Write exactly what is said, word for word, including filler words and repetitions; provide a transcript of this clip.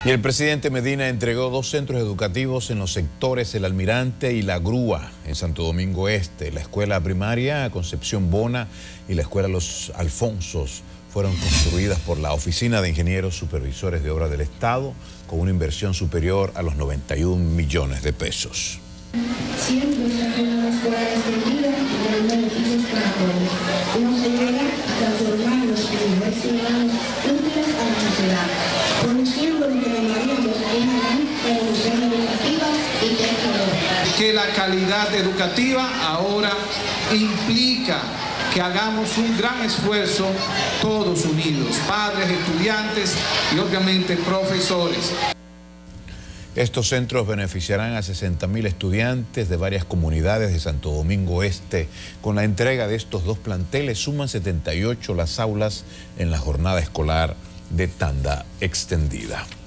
Y el presidente Medina entregó dos centros educativos en los sectores El Almirante y La Grúa, en Santo Domingo Este. La escuela primaria Concepción Bona y la escuela Los Alfonsos fueron construidas por la Oficina de Ingenieros Supervisores de Obras del Estado con una inversión superior a los noventa y un millones de pesos. Siempre se una escuela extendida y gran beneficios para todos. Nos ayuda a transformarnos en mejores ciudadanos útiles a la sociedad, produciendo lo que llamaríamos una gran revolución educativa y tecnológica. Que la calidad educativa ahora implica que hagamos un gran esfuerzo todos unidos, padres, estudiantes y obviamente profesores. Estos centros beneficiarán a sesenta mil estudiantes de varias comunidades de Santo Domingo Este. Con la entrega de estos dos planteles suman setenta y ocho las aulas en la jornada escolar de tanda extendida.